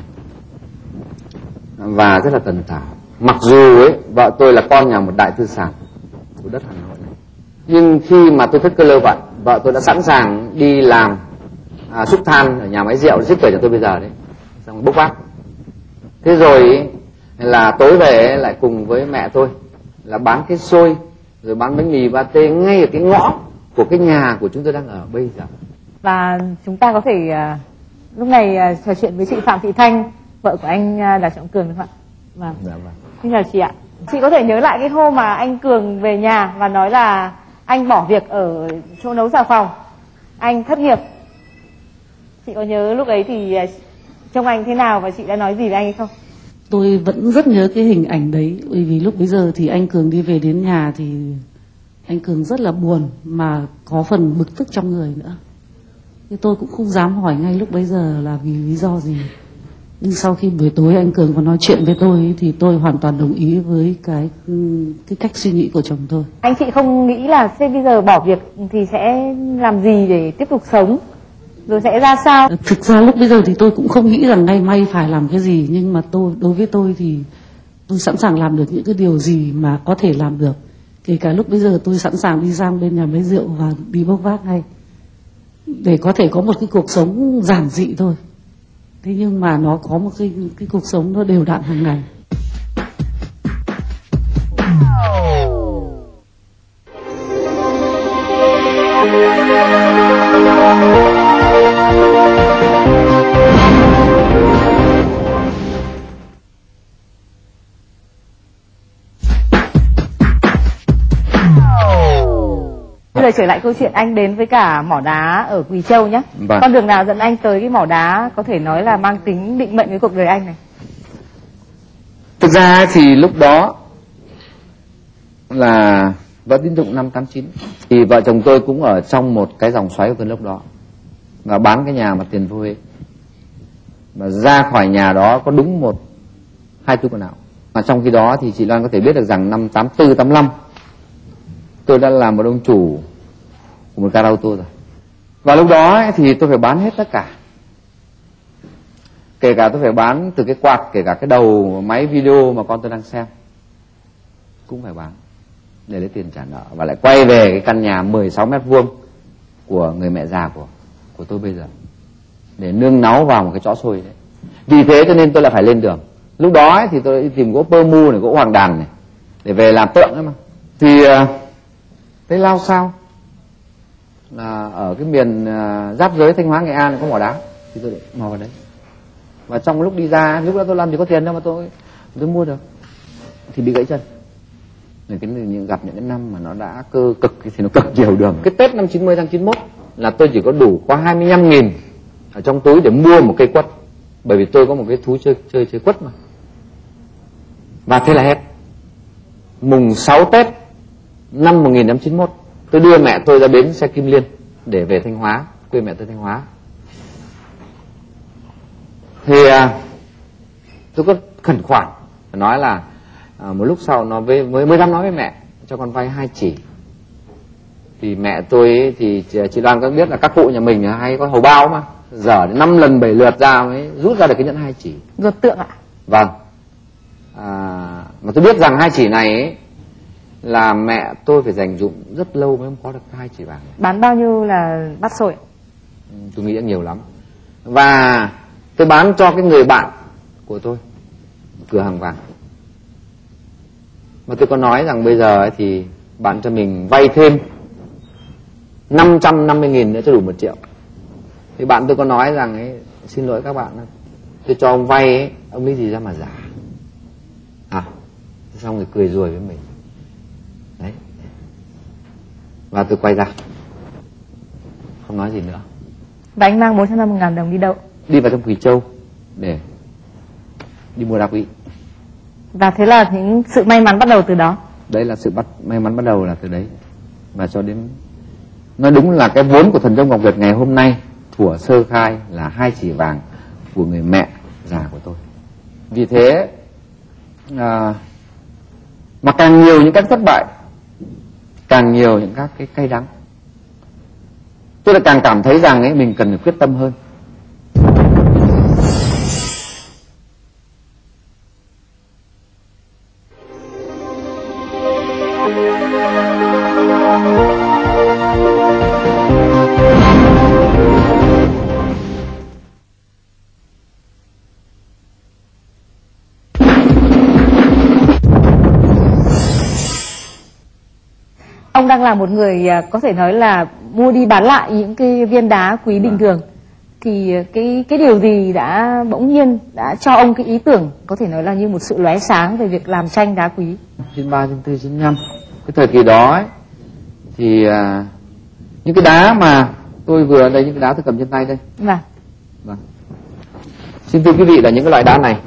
và rất là tần tảo. Mặc dù ấy, vợ tôi là con nhà một đại tư sản của đất Hà Nội này. Nhưng khi mà tôi thất cơ lơ vận, vợ tôi đã sẵn sàng đi làm à, xúc than ở nhà máy rượu giúp kể cho tôi bây giờ đấy. Xong rồi bốc vác. Thế rồi ấy, là tối về ấy, lại cùng với mẹ tôi là bán cái xôi rồi bán bánh mì pate ngay ở cái ngõ của cái nhà của chúng tôi đang ở bây giờ. Và chúng ta có thể uh, lúc này uh, trò chuyện với chị Phạm Thị Thanh, vợ của anh uh, Đào Trọng Cường đúng không ạ? Vâng. Dạ vâng. Xin chào chị ạ. Chị có thể nhớ lại cái hôm mà anh Cường về nhà và nói là anh bỏ việc ở chỗ nấu xà phòng, anh thất nghiệp. Chị có nhớ lúc ấy thì uh, trông anh thế nào và chị đã nói gì với anh hay không? Tôi vẫn rất nhớ cái hình ảnh đấy, bởi vì lúc bấy giờ thì anh Cường đi về đến nhà thì anh Cường rất là buồn mà có phần bực tức trong người nữa. Nhưng tôi cũng không dám hỏi ngay lúc bấy giờ là vì lý do gì. Nhưng sau khi buổi tối anh Cường có nói chuyện với tôi ấy, thì tôi hoàn toàn đồng ý với cái cái cách suy nghĩ của chồng tôi. Anh chị không nghĩ là thế bây giờ bỏ việc thì sẽ làm gì để tiếp tục sống? Rồi sẽ ra sao? Thực ra lúc bây giờ thì tôi cũng không nghĩ rằng ngay may phải làm cái gì. Nhưng mà tôi đối với tôi thì tôi sẵn sàng làm được những cái điều gì mà có thể làm được. Kể cả lúc bây giờ tôi sẵn sàng đi sang bên nhà máy rượu và đi bốc vác ngay, để có thể có một cái cuộc sống giản dị thôi. Thế nhưng mà nó có một cái, cái cuộc sống nó đều đặn hàng ngày. Bây giờ trở lại câu chuyện anh đến với cả mỏ đá ở Quỳ Châu nhé. Vâng. Con đường nào dẫn anh tới cái mỏ đá có thể nói là mang tính định mệnh với cuộc đời anh này? Thực ra thì lúc đó là vợ tín dụng năm tám chín thì vợ chồng tôi cũng ở trong một cái dòng xoáy của cơn lốc đó và bán cái nhà mặt tiền vô Huế. Và ra khỏi nhà đó có đúng một hai túi quần áo. Mà trong khi đó thì chị Loan có thể biết được rằng năm tám tư tám lăm tôi đã là một ông chủ của một gara ô tô rồi. Và lúc đó ấy, thì tôi phải bán hết tất cả. Kể cả tôi phải bán từ cái quạt, kể cả cái đầu máy video mà con tôi đang xem cũng phải bán để lấy tiền trả nợ. Và lại quay về cái căn nhà mười sáu mét vuông của người mẹ già của của tôi bây giờ để nương náu vào một cái chõ xôi đấy. Vì thế cho nên tôi lại phải lên đường. Lúc đó ấy, thì tôi đi tìm gỗ pơ mu này, gỗ hoàng đàn này để về làm tượng ấy mà. Thì thấy lao sao là ở cái miền uh, giáp giới Thanh Hóa Nghệ An có mỏ đá thì tôi mò vào đấy. Và trong lúc đi ra, lúc đó tôi làm gì có tiền đâu mà tôi tôi mua được thì bị gãy chân. Rồi cái những gặp những cái năm mà nó đã cơ cực thì nó cực nhiều đường. Cái Tết năm chín mươi tháng chín mốt là tôi chỉ có đủ có hai mươi lăm nghìn ở trong túi để mua một cây quất, bởi vì tôi có một cái thú chơi chơi chơi quất mà. Và thế là hết. Mùng sáu Tết năm một nghìn chín trăm chín mươi mốt tôi đưa mẹ tôi ra bến xe Kim Liên để về Thanh Hóa, quê mẹ tôi Thanh Hóa. Thì à, tôi có khẩn khoản nói là à, một lúc sau nó với mới mới dám nói với mẹ cho con vay hai chỉ. Thì mẹ tôi ấy, thì chị Loan có biết là các cụ nhà mình hay có hầu bao mà dở đến năm lần bảy lượt ra mới rút ra được cái nhẫn hai chỉ. Gợp tượng ạ? Vâng. À, mà tôi biết rằng hai chỉ này ấy, là mẹ tôi phải dành dụm rất lâu mới có được hai chỉ vàng. Bán bao nhiêu là bắt sổi? Tôi nghĩ là nhiều lắm. Và tôi bán cho cái người bạn của tôi cửa hàng vàng. Mà tôi có nói rằng bây giờ ấy thì bạn cho mình vay thêm năm trăm năm mươi nghìn nữa cho đủ một triệu. Thì bạn tôi có nói rằng ấy, xin lỗi các bạn, tôi cho ông vay ấy, ông lấy gì ra mà giả. À, xong rồi cười rùi với mình. Đấy. Và tôi quay ra, không nói gì nữa. Và anh mang bốn trăm năm mươi ngàn đồng đi đâu? Đi vào trong Quỳ Châu để đi mua đá quý. Và thế là những sự may mắn bắt đầu từ đó. Đấy là sự bắt may mắn bắt đầu là từ đấy. Và cho đến, nói đúng là cái vốn của Thần Châu Ngọc Việt ngày hôm nay thuở sơ khai là hai chỉ vàng của người mẹ già của tôi. Vì thế à, mà càng nhiều những các thất bại, càng nhiều những các cái cay đắng, tôi lại càng cảm thấy rằng ấy mình cần phải quyết tâm hơn. Ông đang là một người có thể nói là mua đi bán lại những cái viên đá quý bình thường. Thì cái cái điều gì đã bỗng nhiên đã cho ông cái ý tưởng có thể nói là như một sự lóe sáng về việc làm tranh đá quý? chín ba, chín tư, chín năm cái thời kỳ đó ấy, thì à, những cái đá mà tôi vừa đây, những cái đá tôi cầm trên tay đây. Vâng. Vâng. Xin thưa quý vị là những cái loại đá này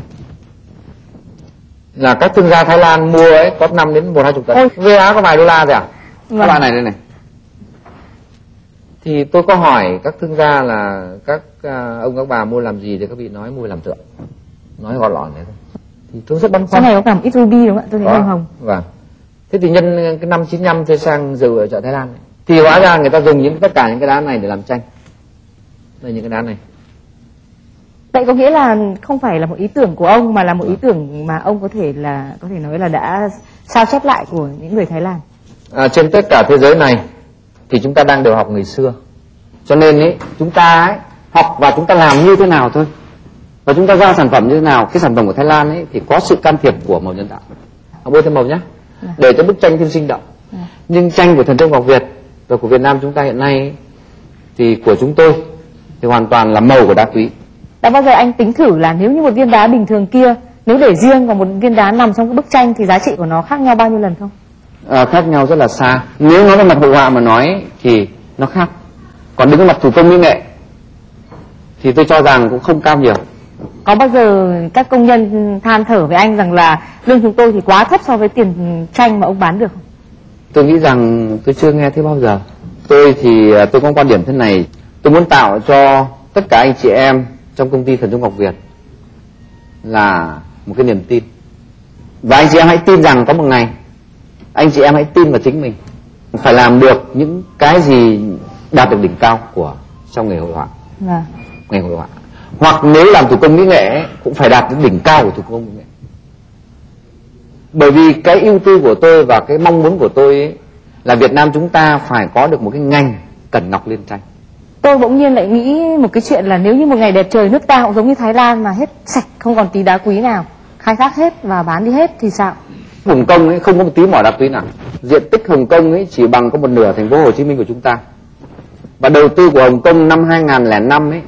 là các thương gia Thái Lan mua ấy có năm đến một hai chục tấn. Ôi, viên đá có vài đô la rồi à? Vâng. Các loại này đây này. Thì tôi có hỏi các thương gia là các uh, ông các bà mua làm gì, thì các vị nói mua làm tượng, nói gọn lọn này thôi. Thì tôi rất băn khoăn. Sau này có cả một ít ruby đúng không ạ? Tôi thấy hồng hồng. Vâng. Thế thì nhân cái năm chín năm tôi sang dự ở chợ Thái Lan ấy, thì hóa ra người ta dùng những tất cả những cái đá này để làm tranh. Đây, những cái đá này. Vậy có nghĩa là không phải là một ý tưởng của ông, mà là một ý tưởng mà ông có thể là có thể nói là đã sao chép lại của những người Thái Lan. À, trên tất cả thế giới này thì chúng ta đang đều học người xưa, cho nên ấy chúng ta ấy, học và chúng ta làm như thế nào thôi, và chúng ta ra sản phẩm như thế nào. Cái sản phẩm của Thái Lan ấy thì có sự can thiệp của màu nhân tạo, bôi thêm màu nhé, để cho bức tranh thêm sinh động. Nhưng tranh của Thần Châu Ngọc Việt và của Việt Nam chúng ta hiện nay ấy, thì của chúng tôi thì hoàn toàn là màu của đá quý. Đã bao giờ anh tính thử là nếu như một viên đá bình thường kia, nếu để riêng và một viên đá nằm trong cái bức tranh thì giá trị của nó khác nhau bao nhiêu lần không? À, khác nhau rất là xa. Nếu nói về mặt hội họa mà nói thì nó khác. Còn đứng về mặt thủ công mỹ nghệ thì tôi cho rằng cũng không cao nhiều. Có bao giờ các công nhân than thở với anh rằng là lương chúng tôi thì quá thấp so với tiền tranh mà ông bán được không? Tôi nghĩ rằng tôi chưa nghe thế bao giờ. Tôi thì tôi có quan điểm thế này. Tôi muốn tạo cho tất cả anh chị em trong công ty Thần Châu Ngọc Việt là một cái niềm tin. Và anh chị em hãy tin rằng có một ngày anh chị em hãy tin vào chính mình, phải làm được những cái gì đạt được đỉnh cao của trong nghề hội họa. Vâng. Nghề hội họa. Hoặc nếu làm thủ công mỹ nghệ cũng phải đạt đến đỉnh cao của thủ công mỹ nghệ. Bởi vì cái ưu tư của tôi và cái mong muốn của tôi ấy, là Việt Nam chúng ta phải có được một cái ngành cẩn ngọc liên tranh. Tôi bỗng nhiên lại nghĩ một cái chuyện là nếu như một ngày đẹp trời nước ta cũng giống như Thái Lan mà hết sạch, không còn tí đá quý nào, khai thác hết và bán đi hết thì sao? Hồng Kông ấy không có một tí mỏ đá quý nào. Diện tích Hồng Kông ấy chỉ bằng có một nửa thành phố Hồ Chí Minh của chúng ta. Và đầu tư của Hồng Kông năm hai nghìn lẻ năm ấy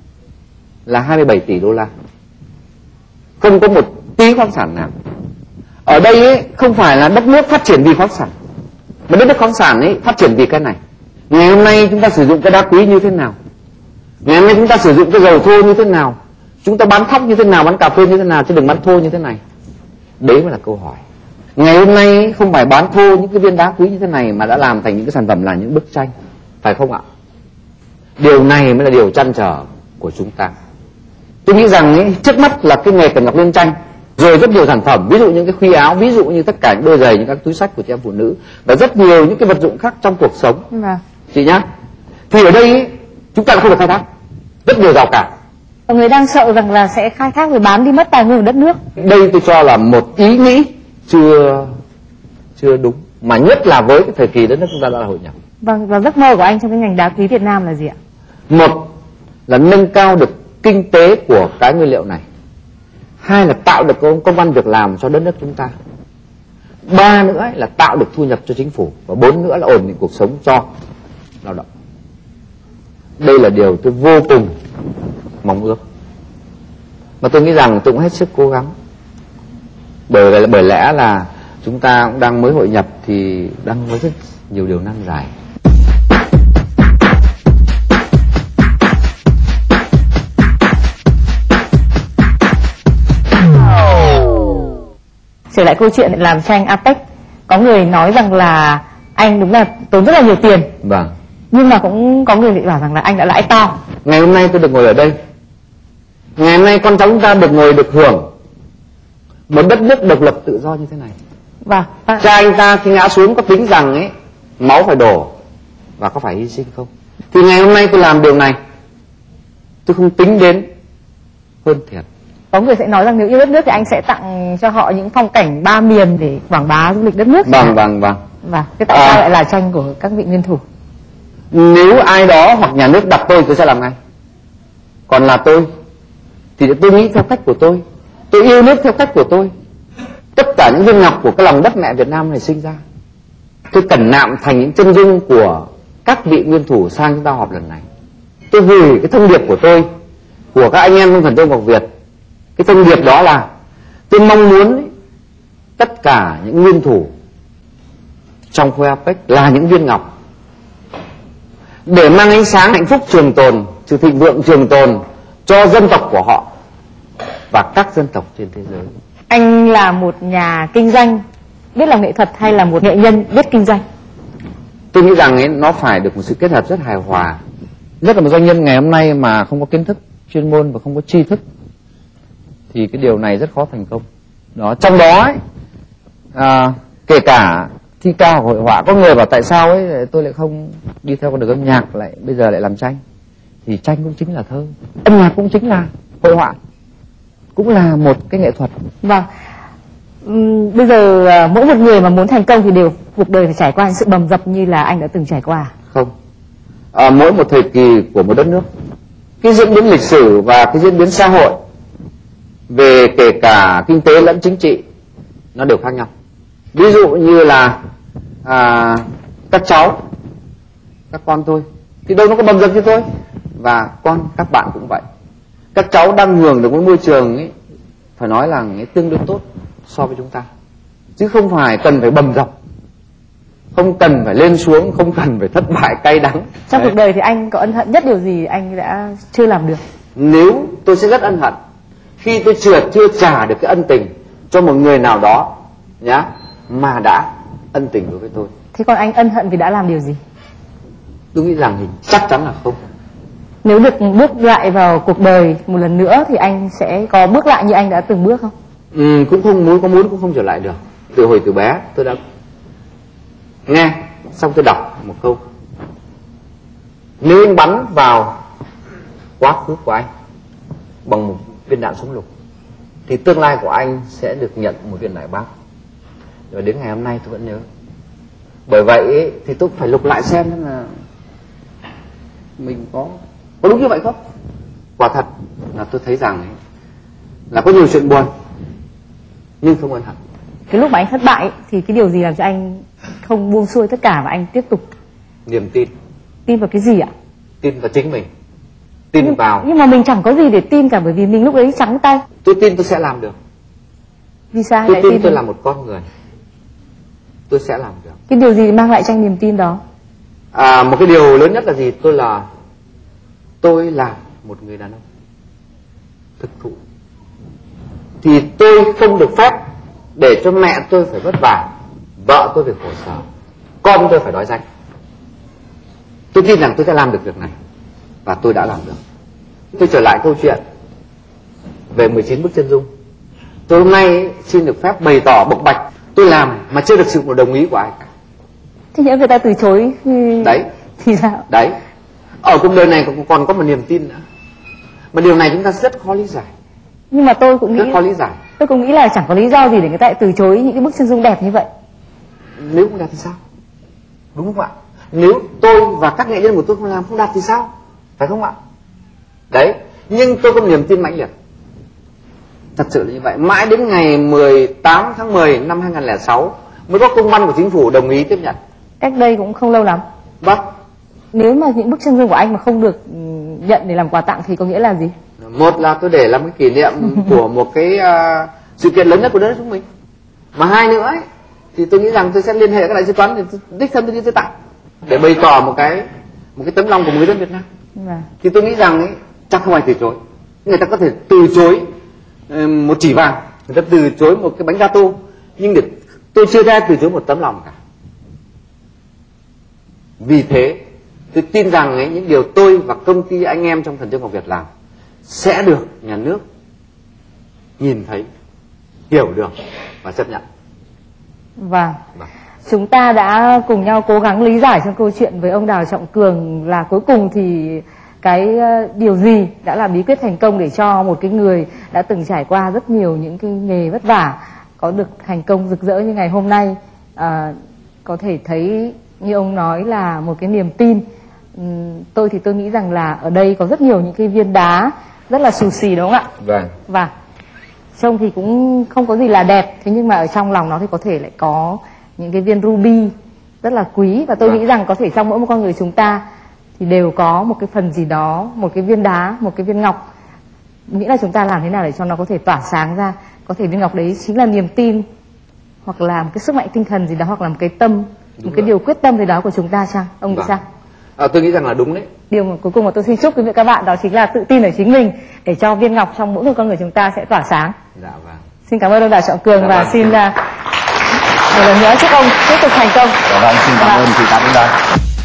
là hai mươi bảy tỷ đô la. Không có một tí khoáng sản nào. Ở đây ấy không phải là đất nước phát triển vì khoáng sản, mà đất nước khoáng sản ấy phát triển vì cái này. Ngày hôm nay chúng ta sử dụng cái đá quý như thế nào? Ngày hôm nay chúng ta sử dụng cái dầu thô như thế nào? Chúng ta bán thóc như thế nào, bán cà phê như thế nào, chứ đừng bán thô như thế này. Đấy mới là câu hỏi. Ngày hôm nay không phải bán thô những cái viên đá quý như thế này mà đã làm thành những cái sản phẩm là những bức tranh, phải không ạ? Điều này mới là điều trăn trở của chúng ta. Tôi nghĩ rằng ấy, trước mắt là cái nghề cẩn ngọc liên tranh, rồi rất nhiều sản phẩm, ví dụ những cái khuy áo, ví dụ như tất cả những đôi giày, những các túi xách của chị em phụ nữ, và rất nhiều những cái vật dụng khác trong cuộc sống. Vâng. Chị nhá. Thì ở đây ấy, chúng ta không được khai thác, rất nhiều rào cản. Mọi người đang sợ rằng là sẽ khai thác rồi bán đi mất tài nguyên của đất nước. Đây tôi cho là một ý nghĩ chưa chưa đúng, mà nhất là với cái thời kỳ đất nước chúng ta đã là hội nhập. Vâng, và giấc mơ của anh trong cái ngành đá quý Việt Nam là gì ạ? Một là nâng cao được kinh tế của cái nguyên liệu này. Hai là tạo được công ăn việc làm cho đất nước chúng ta. Ba nữa là tạo được thu nhập cho chính phủ. Và bốn nữa là ổn định cuộc sống cho lao động. Đây là điều tôi vô cùng mong ước, mà tôi nghĩ rằng tôi cũng hết sức cố gắng. Bởi bởi lẽ là chúng ta cũng đang mới hội nhập thì đang có rất nhiều điều nan giải. Trở lại câu chuyện làm tranh a pếch, có người nói rằng là anh đúng là tốn rất là nhiều tiền. Vâng. Nhưng mà cũng có người lại bảo rằng là anh đã lãi to. Ngày hôm nay tôi được ngồi ở đây, ngày hôm nay con cháu chúng ta được ngồi được hưởng một đất nước độc lập tự do như thế này. Vâng. Cha anh ta khi ngã xuống có tính rằng ấy máu phải đổ và có phải hy sinh không? Thì ngày hôm nay tôi làm điều này, tôi không tính đến hơn thiệt. Có người sẽ nói rằng nếu yêu đất nước thì anh sẽ tặng cho họ những phong cảnh ba miền để quảng bá du lịch đất nước. Vâng, vâng, vâng. Và thế tại sao à, lại là tranh của các vị nguyên thủ? Nếu ai đó hoặc nhà nước đặt tôi, tôi sẽ làm ngay. Còn là tôi thì tôi nghĩ theo cách của tôi, tôi yêu nước theo cách của tôi. Tất cả những viên ngọc của cái lòng đất mẹ Việt Nam này sinh ra, tôi cẩn nạm thành những chân dung của các vị nguyên thủ sang chúng ta họp lần này. Tôi gửi cái thông điệp của tôi, của các anh em trong Thần Châu Ngọc Việt. Cái thông điệp đó là tôi mong muốn ấy, tất cả những nguyên thủ trong khối a pếch là những viên ngọc để mang ánh sáng hạnh phúc trường tồn, sự thịnh vượng trường tồn cho dân tộc của họ và các dân tộc trên thế giới. Anh là một nhà kinh doanh biết làm nghệ thuật hay là một nghệ nhân biết kinh doanh? Tôi nghĩ rằng ấy, nó phải được một sự kết hợp rất hài hòa. Nhất là một doanh nhân ngày hôm nay mà không có kiến thức chuyên môn và không có tri thức thì cái điều này rất khó thành công. Đó, trong đó ấy, à, kể cả thi ca hoặc hội họa, có người bảo tại sao ấy tôi lại không đi theo con đường âm nhạc, lại bây giờ lại làm tranh. Thì tranh cũng chính là thơ, âm nhạc cũng chính là hội họa, cũng là một cái nghệ thuật. Vâng. Uhm, bây giờ mỗi một người mà muốn thành công thì đều cuộc đời phải trải qua những sự bầm dập như là anh đã từng trải qua. Không, à, mỗi một thời kỳ của một đất nước, cái diễn biến lịch sử và cái diễn biến xã hội về kể cả kinh tế lẫn chính trị nó đều khác nhau. Ví dụ như là à, các cháu, các con tôi thì đâu nó có bầm dập như tôi, và con các bạn cũng vậy. Các cháu đang hưởng được một môi trường ấy, phải nói là ấy, tương đối tốt so với chúng ta, chứ không phải cần phải bầm dập, không cần phải lên xuống, không cần phải thất bại cay đắng. Trong cuộc đời thì anh có ân hận nhất điều gì anh đã chưa làm được? Nếu tôi sẽ rất ân hận khi tôi chưa chưa trả được cái ân tình cho một người nào đó nhá, mà đã ân tình đối với tôi. Thế còn anh ân hận vì đã làm điều gì? Tôi nghĩ rằng thì chắc chắn là không. Nếu được bước lại vào cuộc đời một lần nữa thì anh sẽ có bước lại như anh đã từng bước không? Ừ, cũng không muốn, có muốn cũng không trở lại được. Từ hồi từ bé tôi đã nghe xong tôi đọc một câu: nếu anh bắn vào quá khứ của anh bằng một viên đạn súng lục thì tương lai của anh sẽ được nhận một viên đại bác. Rồi đến ngày hôm nay tôi vẫn nhớ. Bởi vậy ấy, thì tôi phải lục lại xem là mình có có đúng như vậy không. Quả thật là tôi thấy rằng ấy, là có nhiều chuyện buồn nhưng không ân hận. Cái lúc mà anh thất bại ấy, thì cái điều gì làm cho anh không buông xuôi tất cả và anh tiếp tục? Niềm tin. Tin vào cái gì ạ? Tin vào chính mình, tin nhưng, vào nhưng mà mình chẳng có gì để tin cả, bởi vì mình lúc ấy trắng tay. Tôi tin tôi sẽ làm được. Vì sao tôi lại tin tin tôi là một con người, tôi sẽ làm được. Cái điều gì mang lại cho anh niềm tin đó? À, một cái điều lớn nhất là gì? Tôi là tôi là một người đàn ông thực thụ, thì tôi không được phép để cho mẹ tôi phải vất vả, vợ tôi phải khổ sở, con tôi phải đói rách. Tôi tin rằng tôi sẽ làm được việc này và tôi đã làm được. Tôi trở lại câu chuyện về mười chín bức chân dung. Tôi hôm nay xin được phép bày tỏ bộc bạch tôi làm mà chưa được sự một đồng ý của ai cả. Thế nhỡ người ta từ chối thì... Đấy. Thì sao? Đấy. Ở cuộc đời này còn, còn có một niềm tin nữa, mà điều này chúng ta rất khó lý giải. Nhưng mà tôi cũng nghĩ rất khó lý giải. Tôi cũng nghĩ là chẳng có lý do gì để người ta lại từ chối những cái bức chân dung đẹp như vậy. Nếu không đẹp thì sao? Đúng không ạ? Nếu tôi và các nghệ nhân của tôi không làm, không đạt thì sao? Phải không ạ? Đấy. Nhưng tôi có niềm tin mãnh liệt. Thật sự là như vậy. Mãi đến ngày mười tám tháng mười năm hai nghìn không trăm lẻ sáu mới có công văn của chính phủ đồng ý tiếp nhận. Cách đây cũng không lâu lắm. Vâng. Nếu mà những bức chân dung của anh mà không được nhận để làm quà tặng thì có nghĩa là gì? Một là tôi để làm cái kỷ niệm của một cái uh, sự kiện lớn nhất của đất nước chúng mình. Mà hai nữa ấy, thì tôi nghĩ rằng tôi sẽ liên hệ các đại sứ quán để đích thân tôi đi tôi tặng để bày tỏ một cái một cái tấm lòng của người dân Việt Nam. Vâng. Thì tôi nghĩ rằng ấy, chắc không ai từ chối. Người ta có thể từ chối một chỉ vàng, người ta từ chối một cái bánh gato, nhưng để tôi chưa ra từ chối một tấm lòng cả. Vì thế tôi tin rằng ấy, những điều tôi và công ty anh em trong Thần Châu Ngọc Việt làm sẽ được nhà nước nhìn thấy, hiểu được và chấp nhận. Vâng. Chúng ta đã cùng nhau cố gắng lý giải trong câu chuyện với ông Đào Trọng Cường là cuối cùng thì cái điều gì đã là bí quyết thành công để cho một cái người đã từng trải qua rất nhiều những cái nghề vất vả có được thành công rực rỡ như ngày hôm nay. À, có thể thấy như ông nói là một cái niềm tin. uhm, tôi thì tôi nghĩ rằng là ở đây có rất nhiều những cái viên đá rất là xù xì, đúng không ạ? Vâng. Và trông thì cũng không có gì là đẹp, thế nhưng mà ở trong lòng nó thì có thể lại có những cái viên ruby rất là quý. Và tôi vâng. nghĩ rằng có thể trong mỗi một con người chúng ta thì đều có một cái phần gì đó, một cái viên đá, một cái viên ngọc. Nghĩa là chúng ta làm thế nào để cho nó có thể tỏa sáng ra. Có thể viên ngọc đấy chính là niềm tin, hoặc là một cái sức mạnh tinh thần gì đó, hoặc là một cái tâm, đúng một rồi. Cái điều quyết tâm gì đó của chúng ta chăng? Ông nghĩ sao? À, tôi nghĩ rằng là đúng đấy. Điều mà cuối cùng mà tôi xin chúc quý vị các bạn đó chính là tự tin ở chính mình để cho viên ngọc trong mỗi một con người chúng ta sẽ tỏa sáng. Dạ vâng. Xin cảm ơn ông Đào Trọng Cường. Dạ và vâng. Xin uh, một lần nữa chúc ông tiếp tục thành công. Dạ vâng, xin cảm ơn chị Tạ Minh Đăng.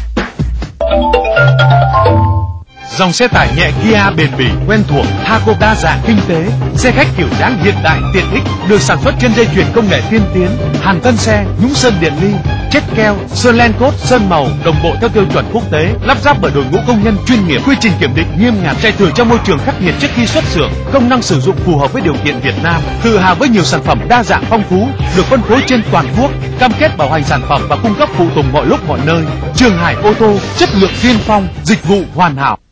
Dòng xe tải nhẹ Kia bền bỉ, quen thuộc, Thaco đa dạng, kinh tế, xe khách kiểu dáng hiện đại, tiện ích, được sản xuất trên dây chuyền công nghệ tiên tiến, hàn thân xe, nhúng sơn điện ly, chết keo, sơn len cốt, sơn màu, đồng bộ theo tiêu chuẩn quốc tế, lắp ráp bởi đội ngũ công nhân chuyên nghiệp, quy trình kiểm định nghiêm ngặt, chạy thử trong môi trường khắc nghiệt trước khi xuất xưởng, công năng sử dụng phù hợp với điều kiện Việt Nam, tự hào với nhiều sản phẩm đa dạng phong phú, được phân phối trên toàn quốc, cam kết bảo hành sản phẩm và cung cấp phụ tùng mọi lúc mọi nơi. Trường Hải ô tô, chất lượng tiên phong, dịch vụ hoàn hảo.